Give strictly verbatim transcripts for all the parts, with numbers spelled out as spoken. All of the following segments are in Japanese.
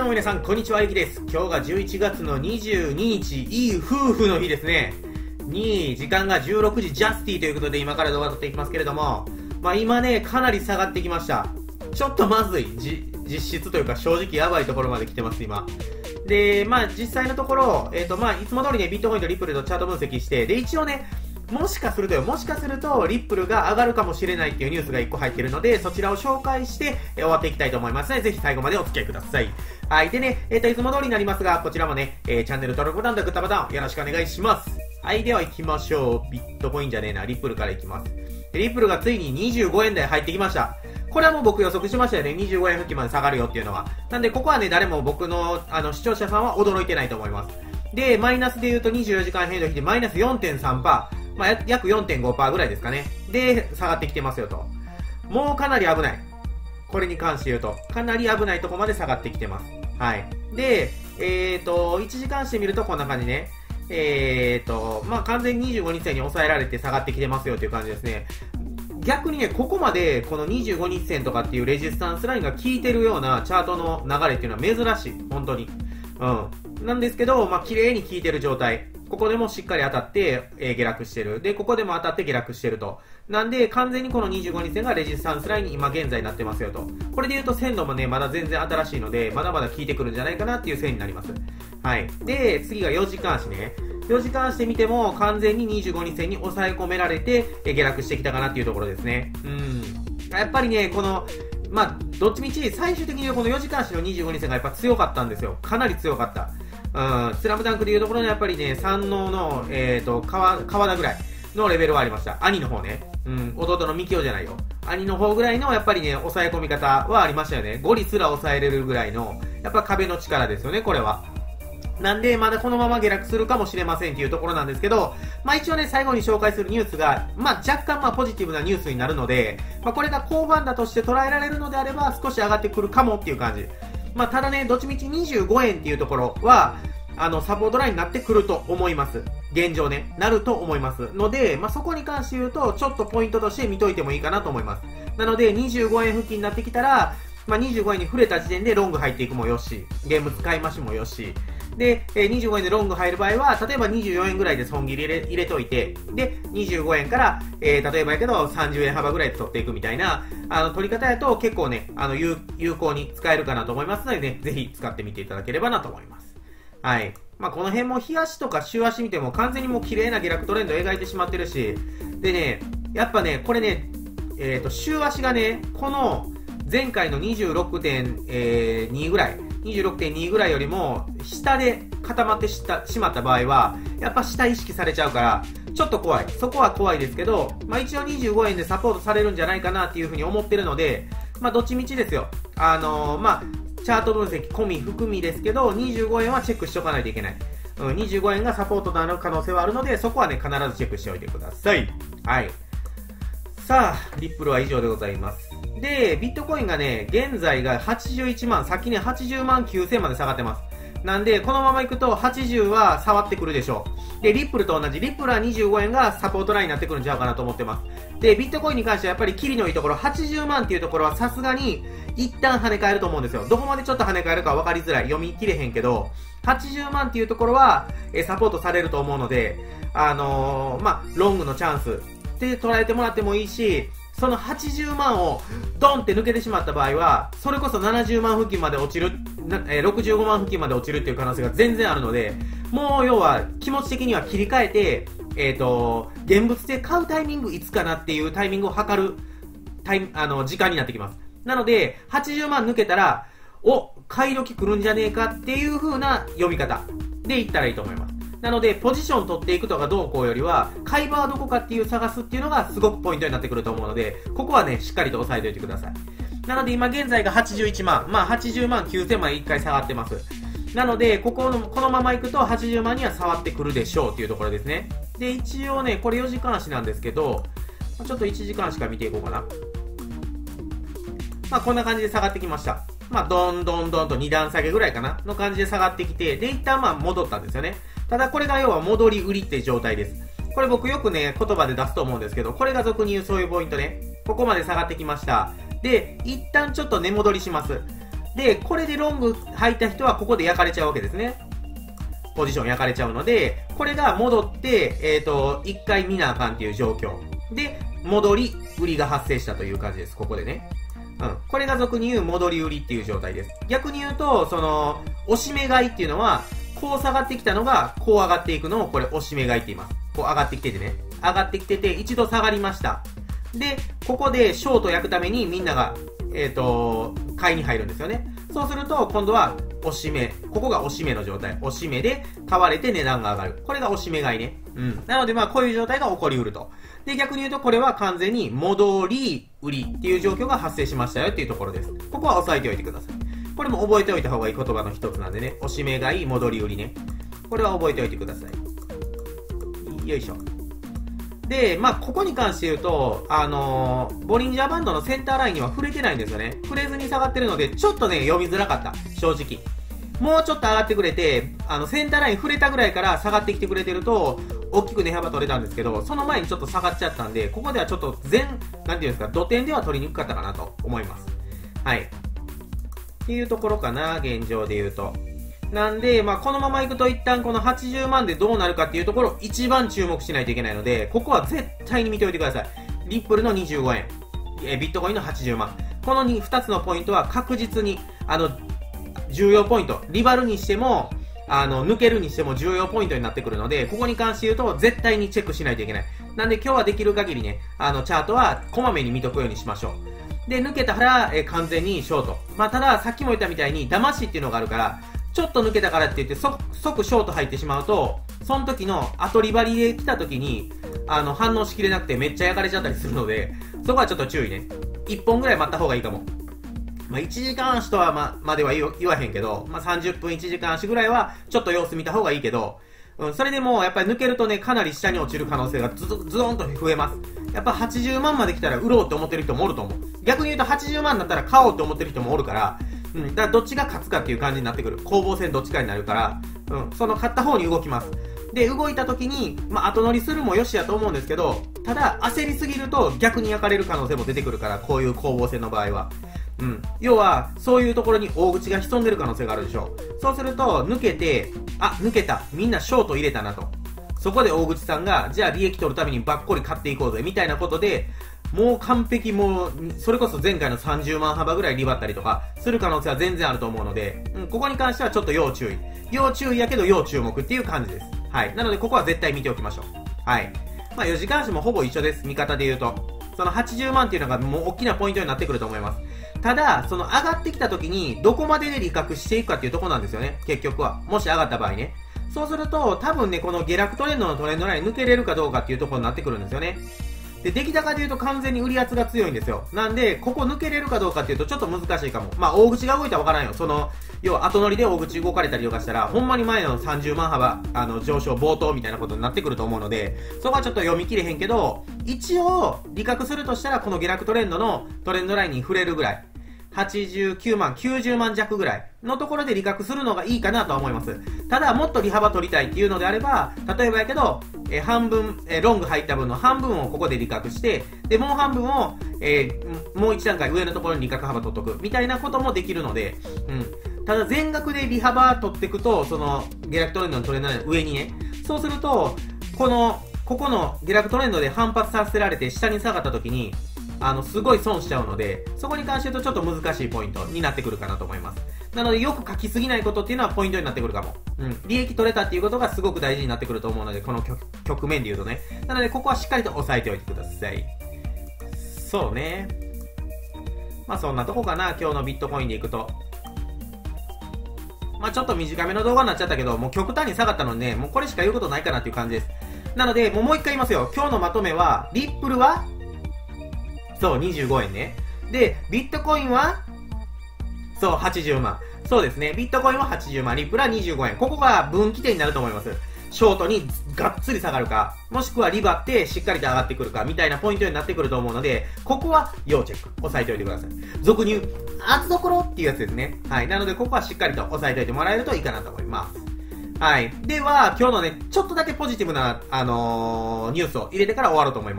も皆さん、こんにちは、ゆきです。今日がじゅういちがつのにじゅうににち、いい夫婦の日ですね。に、時間がじゅうろくじジャスティということで、今から動画撮っていきますけれども、まあ今ね、かなり下がってきました。ちょっとまずい、じ、実質というか正直やばいところまで来てます、今。で、まあ実際のところ、えっとまあいつも通りね、ビットコインとリップルとチャート分析して、で、一応ね、もしかするとよ、もしかすると、リップルが上がるかもしれないっていうニュースがいっこ入ってるので、そちらを紹介して、えー、終わっていきたいと思いますので、ぜひ最後までお付き合いください。はい。でね、えっと、いつも通りになりますが、こちらもね、えー、チャンネル登録ボタンとグッドボタン、よろしくお願いします。はい。では行きましょう。ビットコインじゃねえな、リップルから行きます。でリップルがついににじゅうごえん台入ってきました。これはもう僕予測しましたよね。にじゅうごえん付近まで下がるよっていうのは。なんで、ここはね、誰も僕の、あの、視聴者さんは驚いてないと思います。で、マイナスで言うとにじゅうよじかん変動比でマイナス よんてんさんパーセント。まあ、約 よんてんごパーセント ぐらいですかね。で、下がってきてますよと。もうかなり危ない。これに関して言うと、かなり危ないところまで下がってきてます。はい。で、えっと、いちじかんしてみるとこんな感じね。えっと、まあ、完全ににじゅうごにち線に抑えられて下がってきてますよという感じですね。逆にね、ここまでこのにじゅうごにち線とかっていうレジスタンスラインが効いてるようなチャートの流れっていうのは珍しい。本当に。うん。なんですけど、まあ、綺麗に効いてる状態。ここでもしっかり当たって、えー、下落してる。で、ここでも当たって下落してると。なんで、完全にこのにじゅうごにち線がレジスタンスラインに今現在になってますよと。これで言うと線路もね、まだ全然新しいので、まだまだ効いてくるんじゃないかなっていう線になります。はい。で、次がよじかん足ね。よじかん足で見ても、完全ににじゅうごにち線に抑え込められて、えー、下落してきたかなっていうところですね。うん。やっぱりね、この、まあ、どっちみち、最終的にはこのよじかん足のにじゅうごにち線がやっぱ強かったんですよ。かなり強かった。うん、スラムダンクでいうところのやっぱりね、山王の、えっと、川、川田ぐらいのレベルはありました。兄の方ね。うん、弟のミキオじゃないよ。兄の方ぐらいのやっぱりね、抑え込み方はありましたよね。ゴリすら抑えれるぐらいの、やっぱ壁の力ですよね、これは。なんで、まだこのまま下落するかもしれませんっていうところなんですけど、まあ一応ね、最後に紹介するニュースが、まあ若干まあポジティブなニュースになるので、まあこれが好番だとして捉えられるのであれば、少し上がってくるかもっていう感じ。まあ、ただね、どっちみちにじゅうごえんっていうところは、あの、サポートラインになってくると思います。現状ね、なると思います。ので、まあ、そこに関して言うと、ちょっとポイントとして見といてもいいかなと思います。なので、にじゅうごえん付近になってきたら、まあ、にじゅうごえんに触れた時点でロング入っていくもよし、ゲーム使い増しもよし、で、えー、にじゅうごえんでロング入る場合は、例えばにじゅうよえんぐらいで損切り入れ、入れといて、で、にじゅうごえんから、えー、例えばやけどさんじゅうえん幅ぐらいで取っていくみたいな、あの、取り方やと結構ね、あの、有、有効に使えるかなと思いますのでね、ぜひ使ってみていただければなと思います。はい。まあ、この辺も日足とか週足見ても完全にもう綺麗な下落トレンドを描いてしまってるし、でね、やっぱね、これね、えっと、週足がね、この前回の にじゅうろくてんに ぐらい、にじゅうろくてんに ぐらいよりも下で固まってしまった場合はやっぱ下意識されちゃうからちょっと怖い。そこは怖いですけど、まあ一応にじゅうごえんでサポートされるんじゃないかなっていうふうに思ってるので、まあどっちみちですよ。あのー、まあチャート分析込み含みですけどにじゅうごえんはチェックしておかないといけない。うん、にじゅうごえんがサポートとなる可能性はあるのでそこはね必ずチェックしておいてください。はい。さあ、リップルは以上でございます。で、ビットコインがね、現在がはちじゅういちまん、さっきね、はちじゅうまんきゅうせんまで下がってます。なんで、このまま行くとはちじゅうは触ってくるでしょう。で、リップルと同じ、リップルはにじゅうごえんがサポートラインになってくるんちゃうかなと思ってます。で、ビットコインに関してはやっぱりキリのいいところ、はちじゅうまんっていうところはさすがに一旦跳ね返ると思うんですよ。どこまでちょっと跳ね返るか分かりづらい。読み切れへんけど、はちじゅうまんっていうところは、えサポートされると思うので、あのー、まあ、ロングのチャンスって捉えてもらってもいいし、そのはちじゅうまんをドンって抜けてしまった場合は、それこそななじゅうまん付近まで落ちる、ろくじゅうごまん付近まで落ちるっていう可能性が全然あるので、もう要は気持ち的には切り替えて、えっと、現物で買うタイミングいつかなっていうタイミングを測るタイあの時間になってきます。なので、はちじゅうまん抜けたら、お、買い時来るんじゃねえかっていう風な読み方でいったらいいと思います。なので、ポジション取っていくとかどうこうよりは、買い場はどこかっていう探すっていうのがすごくポイントになってくると思うので、ここはね、しっかりと押さえておいてください。なので今現在がはちじゅういちまん、まあはちじゅうまんきゅうせんまでいっかい下がってます。なので、ここの、このまま行くとはちじゅうまんには触ってくるでしょうっていうところですね。で、一応ね、これよじかん足なんですけど、ちょっといちじかん足から見ていこうかな。まあこんな感じで下がってきました。まあどんどんどんとに段下げぐらいかなの感じで下がってきて、で、一旦まあ戻ったんですよね。ただこれが要は戻り売りって状態です。これ僕よくね、言葉で出すと思うんですけど、これが俗に言うそういうポイントね。ここまで下がってきました。で、一旦ちょっと値戻りします。 で、これでロング入った人はここで焼かれちゃうわけですね。ポジション焼かれちゃうので、これが戻って、えっと、一回見なあかんっていう状況。で、戻り、売りが発生したという感じです。ここでね。うん。これが俗に言う戻り売りっていう状態です。逆に言うと、その、押し目買いっていうのは、こう下がってきたのが、こう上がっていくのを、これ押し目買いって言います。こう上がってきててね。上がってきてて、一度下がりました。で、ここでショート焼くためにみんなが、えっと、買いに入るんですよね。そうすると、今度は、押し目。ここが押し目の状態。押し目で買われて値段が上がる。これが押し目買いね。うん。なのでまあこういう状態が起こりうると。で、逆に言うとこれは完全に戻り、売りっていう状況が発生しましたよっていうところです。ここは押さえておいてください。これも覚えておいた方がいい言葉の一つなんでね。押し目買い、戻り売りね。これは覚えておいてください。よいしょ。で、まあ、ここに関して言うと、あのー、ボリンジャーバンドのセンターラインには触れてないんですよね。触れずに下がってるので、ちょっとね、読みづらかった。正直。もうちょっと上がってくれて、あの、センターライン触れたぐらいから下がってきてくれてると、大きく値幅取れたんですけど、その前にちょっと下がっちゃったんで、ここではちょっと全、なんていうんですか、土点では取りにくかったかなと思います。はい。っていうところかな、現状で言うと。なんで、まあ、このまま行くと一旦このはちじゅうまんでどうなるかっていうところを一番注目しないといけないので、ここは絶対に見ておいてください。リップルのにじゅうごえん、えビットコインのはちじゅうまん。このにつのポイントは確実に、あの、重要ポイント。リバルにしても、あの、抜けるにしても重要ポイントになってくるので、ここに関して言うと絶対にチェックしないといけない。なんで今日はできる限りね、あの、チャートはこまめに見とくようにしましょう。で、抜けたら、え完全にショート。まあ、ただ、さっきも言ったみたいに、騙しっていうのがあるから、ちょっと抜けたからって言って即、即ショート入ってしまうと、その時の後リバリで来た時に、あの、反応しきれなくてめっちゃ焼かれちゃったりするので、そこはちょっと注意ね。いっぽんぐらい待った方がいいかも。まあ、いちじかん足とはま、までは言わへんけど、まあ、さんじゅっぷんいちじかん足ぐらいは、ちょっと様子見た方がいいけど、うん、それでも、やっぱり抜けるとね、かなり下に落ちる可能性がズズズドンと増えます。やっぱはちじゅうまんまで来たら売ろうって思ってる人もおると思う。逆に言うとはちじゅうまんだったら買おうって思ってる人もおるから、うん、だからどっちが勝つかっていう感じになってくる。攻防戦どっちかになるから、うん、その勝った方に動きます。で、動いた時に、まあ、後乗りするもよしやと思うんですけど、ただ、焦りすぎると逆に焼かれる可能性も出てくるから、こういう攻防戦の場合は。うん。要は、そういうところに大口が潜んでる可能性があるでしょう。そうすると、抜けて、あ、抜けた。みんなショート入れたなと。そこで大口さんが、じゃあ利益取るためにばっこり買っていこうぜ、みたいなことで、もう完璧もう、それこそ前回のさんじゅうまん幅ぐらいリバったりとか、する可能性は全然あると思うので、うん、ここに関してはちょっと要注意。要注意やけど要注目っていう感じです。はい。なので、ここは絶対見ておきましょう。はい。まあ、よじかん足もほぼ一緒です。見方で言うと。そのはちじゅうまんっていうのがもう大きなポイントになってくると思います。ただ、その上がってきた時に、どこまでで利確していくかっていうところなんですよね。結局は。もし上がった場合ね。そうすると、多分ね、この下落トレンドのトレンドライン抜けれるかどうかっていうところになってくるんですよね。で、出来高で言うと完全に売り圧が強いんですよ。なんで、ここ抜けれるかどうかっていうとちょっと難しいかも。まあ、大口が動いたらわからんよ。その、要は後乗りで大口動かれたりとかしたら、ほんまに前のさんじゅうまん幅、あの、上昇冒頭みたいなことになってくると思うので、そこはちょっと読み切れへんけど、一応、利確するとしたら、この下落トレンドのトレンドラインに触れるぐらい。はちじゅうきゅうまん、きゅうじゅうまん弱ぐらいのところで利確するのがいいかなとは思います。ただ、もっと利幅取りたいっていうのであれば、例えばやけど、えー、半分、えー、ロング入った分の半分をここで利確して、で、もう半分を、えー、もう一段階上のところに利確幅取っとく、みたいなこともできるので、うん。ただ、全額で利幅取っていくと、その、下落トレンドのトレンドの上にね、そうすると、この、ここの下落トレンドで反発させられて下に下がった時に、あの、すごい損しちゃうので、そこに関して言うとちょっと難しいポイントになってくるかなと思います。なので、よく書きすぎないことっていうのはポイントになってくるかも。うん。利益取れたっていうことがすごく大事になってくると思うので、この 局, 局面で言うとね。なので、ここはしっかりと押さえておいてください。そうね。まあ、そんなとこかな、今日のビットコインでいくと。まあ、ちょっと短めの動画になっちゃったけど、もう極端に下がったのでね、もうこれしか言うことないかなっていう感じです。なので、もうもう一回言いますよ。今日のまとめは、リップルはそう、にじゅうごえんね。で、ビットコインはそう、はちじゅうまん。そうですね。ビットコインははちじゅうまん。リップルはにじゅうごえん。ここが分岐点になると思います。ショートにがっつり下がるか、もしくはリバってしっかりと上がってくるか、みたいなポイントになってくると思うので、ここは要チェック。押さえておいてください。俗に言う、厚どころっていうやつですね。はい。なので、ここはしっかりと押さえておいてもらえるといいかなと思います。はい。では、今日のね、ちょっとだけポジティブな、あのー、ニュースを入れてから終わろうと思います。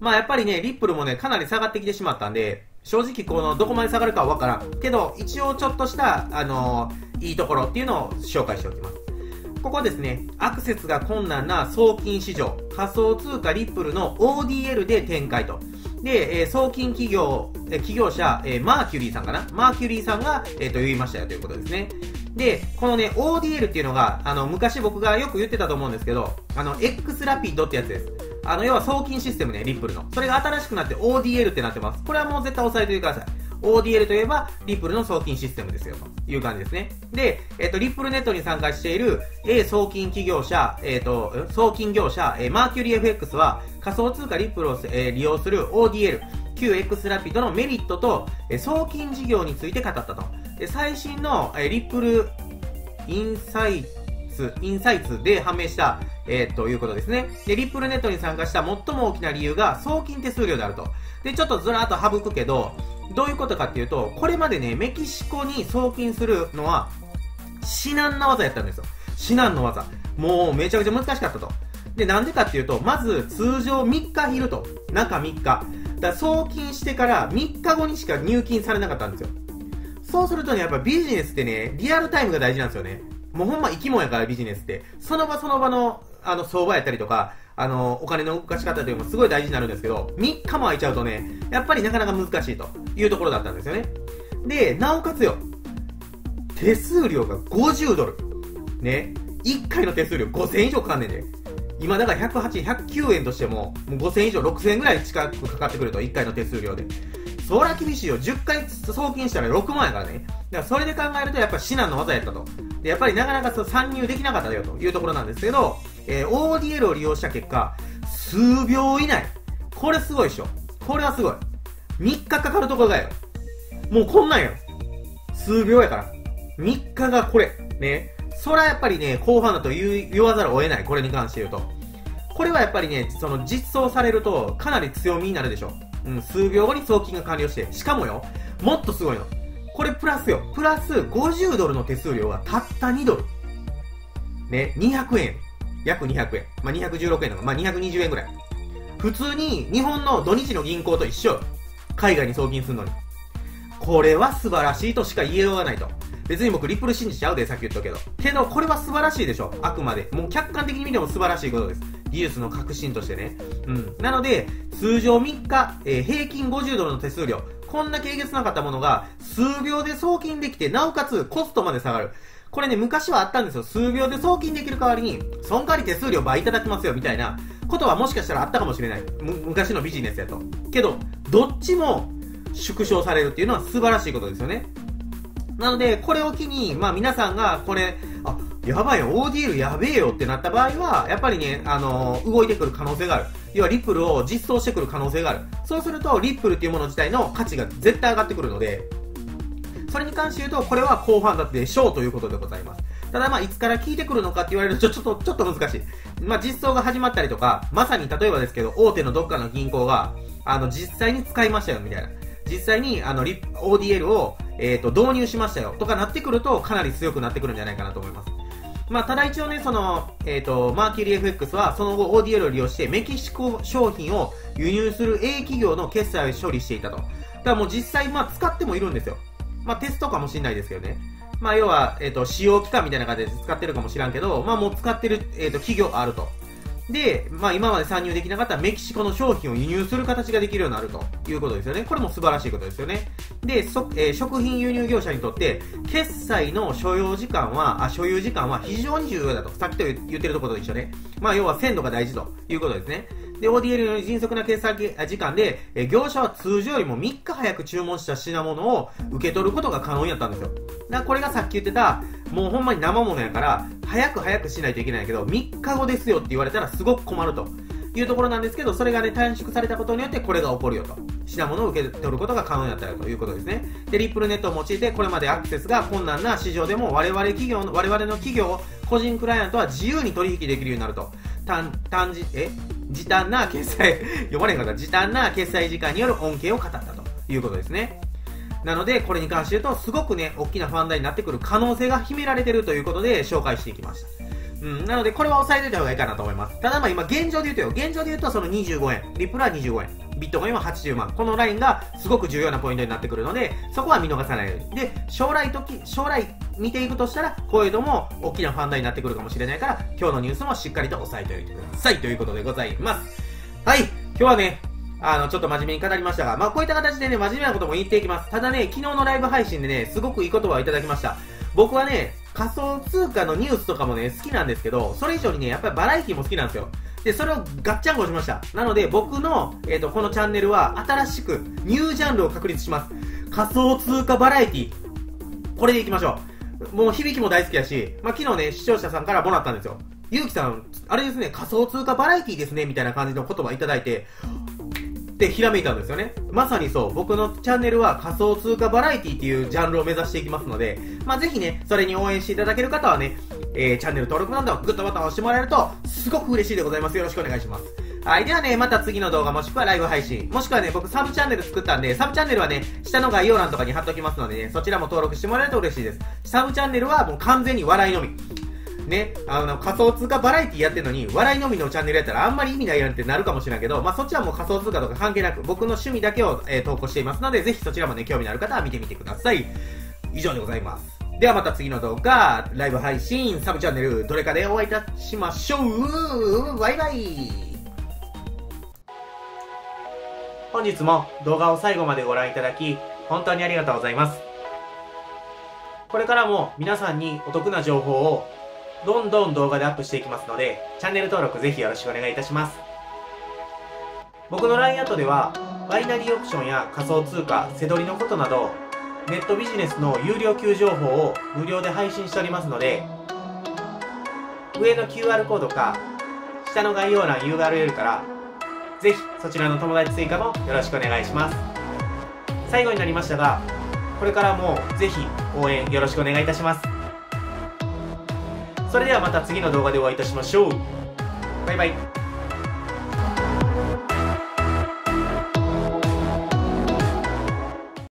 まあやっぱりね、リップルもね、かなり下がってきてしまったんで、正直この、どこまで下がるかはわからん。けど、一応ちょっとした、あのー、いいところっていうのを紹介しておきます。ここですね、アクセスが困難な送金市場、仮想通貨リップルの オーディーエル で展開と。で、えー、送金企業、えー、企業者、えー、マーキュリーさんかなマーキュリーさんが、えー、と言いましたよということですね。で、このね、オーディーエル っていうのが、あの、昔僕がよく言ってたと思うんですけど、あの、X ラピッドってやつです。あの、要は送金システムね、リップルの。それが新しくなって オーディーエル ってなってます。これはもう絶対押さえておいてください。オーディーエル といえば、リップルの送金システムですよ、という感じですね。で、えっと、リップルネットに参加している A 送金企業者、えっと、送金業者、えー、マーキュリー エフエックス は、仮想通貨リップルを、えー、利用する オーディーエル、旧 X ラピッドのメリットと、えー、送金事業について語ったと。で、最新の、えー、リップルインサイツ、インサイツで判明した、えー、ということですね。で、リップルネットに参加した最も大きな理由が送金手数料であると。で、ちょっとずらーっと省くけど、どういうことかっていうと、これまでね、メキシコに送金するのは、至難な技やったんですよ。至難の技。もうめちゃくちゃ難しかったと。で、なんでかっていうと、まず通常みっかいると。中みっか。だから送金してからみっかごにしか入金されなかったんですよ。そうするとね、やっぱビジネスってね、リアルタイムが大事なんですよね。もうほんま生き物やからビジネスって。その場その場の、あの、相場やったりとか、あの、お金の動かし方というのもすごい大事になるんですけど、みっかも空いちゃうとね、やっぱりなかなか難しいというところだったんですよね。で、なおかつよ、手数料がごじゅうドル。ね。いっかいの手数料ごせんえん以上かかんねんで。今だからひゃくはちえん、ひゃくきゅうえんとしても、もうごせんえん以上、ろくせんえんぐらい近くかかってくると、いっかいの手数料で。そりゃ厳しいよ。じゅっかい送金したらろくまんやからね。だからそれで考えるとやっぱり至難の技やったと。で、やっぱりなかなかそう参入できなかったよというところなんですけど、えー、オーディーエル を利用した結果、数秒以内。これすごいでしょ。これはすごい。みっかかかるところがよ。もうこんなんよ。数秒やから。みっかがこれ。ね。それはやっぱりね、後半だと言, 言わざるを得ない。これに関して言うと。これはやっぱりね、その実装されるとかなり強みになるでしょ。うん、数秒後に送金が完了して。しかもよ、もっとすごいの。これプラスよ。プラスごじゅうドルの手数料がたったにドル。ね、にひゃくえん。約にひゃくえん。まあ、にひゃくじゅうろくえんとか、まあ、にひゃくにじゅうえんぐらい。普通に日本の土日の銀行と一緒。海外に送金するのに。これは素晴らしいとしか言いようがないと。別に僕リップル信じちゃうで、さっき言ったけど。けど、これは素晴らしいでしょ。あくまで。もう客観的に見ても素晴らしいことです。技術の革新としてね。うん。なので、通常みっか、えー、平均ごじゅうドルの手数料。こんな軽月なかったものが、数秒で送金できて、なおかつコストまで下がる。これね、昔はあったんですよ。数秒で送金できる代わりに、その代わり手数料倍いただきますよ、みたいなことはもしかしたらあったかもしれない。む、昔のビジネスやと。けど、どっちも縮小されるっていうのは素晴らしいことですよね。なので、これを機に、まあ皆さんが、これ、あ、やばいよ、オーディーエル やべえよってなった場合は、やっぱりね、あのー、動いてくる可能性がある。要は、リップルを実装してくる可能性がある。そうすると、リップルっていうもの自体の価値が絶対上がってくるので、それに関して言うと、これは高反発でしょうということでございます。ただまあ、いつから効いてくるのかって言われると、ちょっと、ちょっと難しい。まあ、実装が始まったりとか、まさに例えばですけど、大手のどっかの銀行が、あの、実際に使いましたよ、みたいな。実際に、あの、リ オーディーエル を、えっと、導入しましたよ、とかなってくると、かなり強くなってくるんじゃないかなと思います。まあ、ただ一応ね、その、えっと、マーキュリー エフエックス は、その後 オーディーエル を利用して、メキシコ商品を輸入する A 企業の決済を処理していたと。だからもう実際、まあ、使ってもいるんですよ。まあ、テストかもしれないですけどね。まあ、要は、えっと、使用期間みたいな感じで使ってるかもしらんけど、まあ、もう使ってる、えっと、企業あると。で、まあ、今まで参入できなかったメキシコの商品を輸入する形ができるようになるということですよね。これも素晴らしいことですよね。で、そえー、食品輸入業者にとって、決済の所要時間は、あ、所有時間は非常に重要だと。さっきと言ってるところと一緒ね。まあ、要は鮮度が大事ということですね。で、オーディーエル の迅速な決済時間で、えー、業者は通常よりもみっか早く注文した品物を受け取ることが可能になったんですよ。だからこれがさっき言ってた、もうほんまに生物やから、早く早くしないといけないけど、みっかごですよって言われたらすごく困るというところなんですけど、それがね、短縮されたことによってこれが起こるよと。品物を受け取ることが可能になったよということですね。で、リップルネットを用いて、これまでアクセスが困難な市場でも我々企業の、我々の企業、個人クライアントは自由に取引できるようになると。単、単じ、え時短な決済、読まれへんかった。時短な決済時間による恩恵を語ったということですね。なので、これに関して言うと、すごくね、大きなファンダになってくる可能性が秘められているということで紹介していきました。 うん。なので、これは押さえておいた方がいいかなと思います。ただまあ今、現状で言うとよ。現状で言うとそのにじゅうごえん。リップルはにじゅうごえん。ビットコインははちじゅうまん。このラインがすごく重要なポイントになってくるので、そこは見逃さないように。で、将来時、将来見ていくとしたら、こういうのも大きなファンドになってくるかもしれないから、今日のニュースもしっかりと押さえておいてください。ということでございます。はい。今日はね、あの、ちょっと真面目に語りましたが、まあこういった形でね、真面目なことも言っていきます。ただね、昨日のライブ配信でね、すごくいい言葉をいただきました。僕はね、仮想通貨のニュースとかもね、好きなんですけど、それ以上にね、やっぱりバラエティも好きなんですよ。で、それをガッチャンコしました。なので、僕の、えっと、このチャンネルは、新しく、ニュージャンルを確立します。仮想通貨バラエティ。これでいきましょう。もう、響きも大好きだし、まあ、昨日ね、視聴者さんからもらったんですよ。ゆうきさん、あれですね、仮想通貨バラエティですね、みたいな感じの言葉いただいて、で、ひらめいたんですよね。まさにそう、僕のチャンネルは仮想通貨バラエティっていうジャンルを目指していきますので、まあ、ぜひね、それに応援していただける方はね、えー、チャンネル登録など、グッドボタンを押してもらえると、すごく嬉しいでございます。よろしくお願いします。はい。ではね、また次の動画もしくはライブ配信、もしくはね、僕サブチャンネル作ったんで、サブチャンネルはね、下の概要欄とかに貼っときますのでね、そちらも登録してもらえると嬉しいです。サブチャンネルはもう完全に笑いのみ。ね、あの、仮想通貨バラエティやってるのに、笑いのみのチャンネルやったらあんまり意味ないやんってなるかもしれないけど、まあ、そっちはもう仮想通貨とか関係なく、僕の趣味だけを、えー、投稿していますので、ぜひそちらもね、興味のある方は見てみてください。以上でございます。ではまた次の動画、ライブ配信、サブチャンネル、どれかでお会いいたしましょう。バイバイ。本日も動画を最後までご覧いただき、本当にありがとうございます。これからも皆さんにお得な情報をどんどん動画でアップしていきますので、チャンネル登録ぜひよろしくお願いいたします。僕の ライン アットでは、バイナリーオプションや仮想通貨、セドリのことなど、ネットビジネスの有料級情報を無料で配信しておりますので、上の キューアール コードか、下の概要欄 ユーアールエル から、ぜひそちらの友達追加もよろしくお願いします。最後になりましたが、これからもぜひ応援よろしくお願いいたします。それではまた次の動画でお会いいたしましょう。バイバイ。